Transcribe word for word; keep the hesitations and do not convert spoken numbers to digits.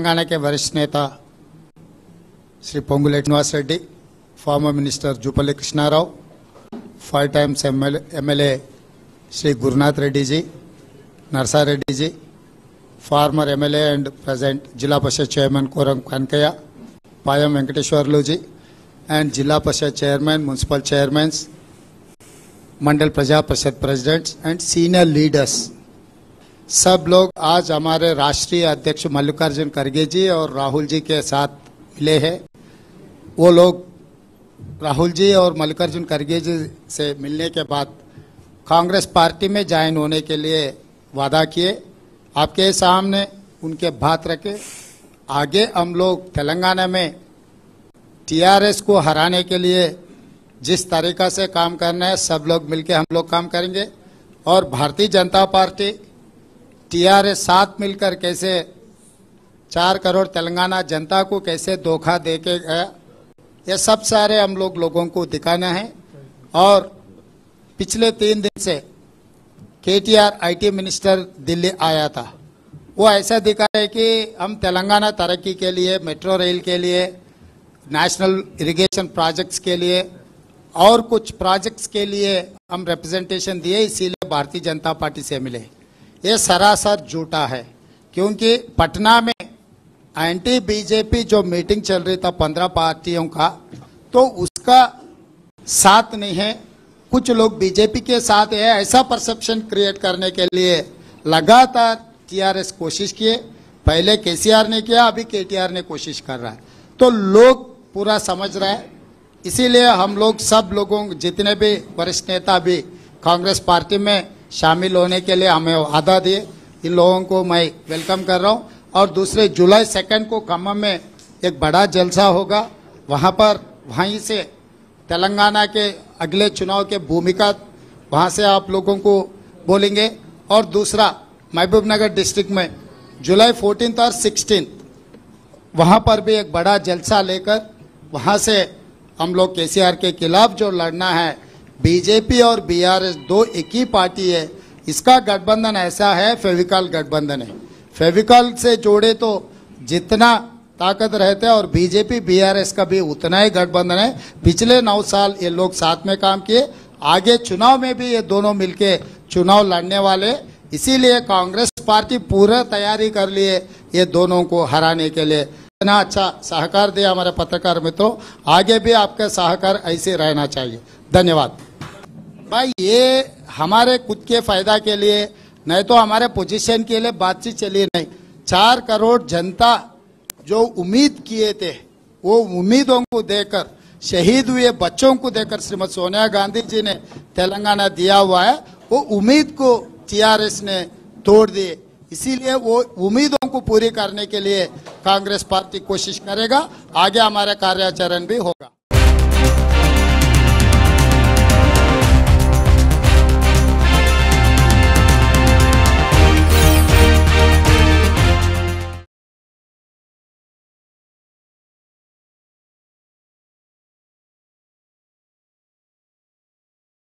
तेलंगाना के वरिष्ठ नेता Shri Ponguleti Srinivas Reddy, former minister Jupally Krishnarao, five times MLA Shri Gurunath Reddy ji, Narsa Reddy ji, former MLA and present Zilla Parishad chairman Koram Kanakaiah, Payam Venkateswarlu ji and Zilla Parishad chairman, municipal chairman, मंडल प्रजा परिषद प्रेसिडेंट्स एंड सीनियर लीडर्स, सब लोग आज हमारे राष्ट्रीय अध्यक्ष मल्लिकार्जुन खड़गे जी और राहुल जी के साथ मिले हैं। वो लोग राहुल जी और मल्लिकार्जुन खड़गे जी से मिलने के बाद कांग्रेस पार्टी में ज्वाइन होने के लिए वादा किए। आपके सामने उनके बात रखे। आगे हम लोग तेलंगाना में टीआरएस को हराने के लिए जिस तरीका से काम करना है, सब लोग मिलकर हम लोग काम करेंगे। और भारतीय जनता पार्टी टीआरएस साथ मिलकर कैसे चार करोड़ तेलंगाना जनता को कैसे धोखा दे के गया, ये सब सारे हम लोग लोगों को दिखाना है। और पिछले तीन दिन से केटीआर आईटी मिनिस्टर दिल्ली आया था। वो ऐसा दिखा है कि हम तेलंगाना तरक्की के लिए, मेट्रो रेल के लिए, नेशनल इरिगेशन प्रोजेक्ट्स के लिए और कुछ प्रोजेक्ट्स के लिए हम रिप्रेजेंटेशन दिए, इसीलिए भारतीय जनता पार्टी से मिले। ये सरासर झूठा है, क्योंकि पटना में एंटी बीजेपी जो मीटिंग चल रही था पंद्रह पार्टियों का, तो उसका साथ नहीं है। कुछ लोग बीजेपी के साथ है, ऐसा परसेप्शन क्रिएट करने के लिए लगातार टीआरएस कोशिश किए। पहले केसीआर ने किया, अभी केटीआर ने कोशिश कर रहा है, तो लोग पूरा समझ रहे हैं। इसीलिए हम लोग सब लोगों, जितने भी वरिष्ठ नेता भी कांग्रेस पार्टी में शामिल होने के लिए हमें वादा दिए, इन लोगों को मैं वेलकम कर रहा हूँ। और दूसरे जुलाई सेकंड को खम्मम में एक बड़ा जलसा होगा, वहाँ पर वहीं से तेलंगाना के अगले चुनाव के भूमिका वहाँ से आप लोगों को बोलेंगे। और दूसरा महबूबनगर डिस्ट्रिक्ट में जुलाई फोर्टीन और सिक्सटीन वहाँ पर भी एक बड़ा जलसा लेकर वहाँ से हम लोग केसीआर के खिलाफ जो लड़ना है, बीजेपी और बीआरएस दो एक ही पार्टी है, इसका गठबंधन ऐसा है, फेविकॉल गठबंधन है। फेविकॉल से जोड़े तो जितना ताकत रहता है, और बीजेपी बीआरएस का भी उतना ही गठबंधन है। पिछले नौ साल ये लोग साथ में काम किए, आगे चुनाव में भी ये दोनों मिलके चुनाव लड़ने वाले। इसीलिए कांग्रेस पार्टी पूरा तैयारी कर लिए ये दोनों को हराने के लिए। इतना अच्छा सहकार दिया हमारे पत्रकार मित्रों, आगे भी आपका सहकार ऐसे रहना चाहिए। धन्यवाद भाई। ये हमारे खुद के फायदा के लिए नहीं तो हमारे पोजीशन के लिए बातचीत चली नहीं। चार करोड़ जनता जो उम्मीद किए थे, वो उम्मीदों को देकर, शहीद हुए बच्चों को देकर श्रीमती सोनिया गांधी जी ने तेलंगाना दिया हुआ है, वो उम्मीद को टीआरएस ने तोड़ दिए। इसीलिए वो उम्मीदों को पूरी करने के लिए कांग्रेस पार्टी कोशिश करेगा। आगे हमारा कार्याचरण भी होगा।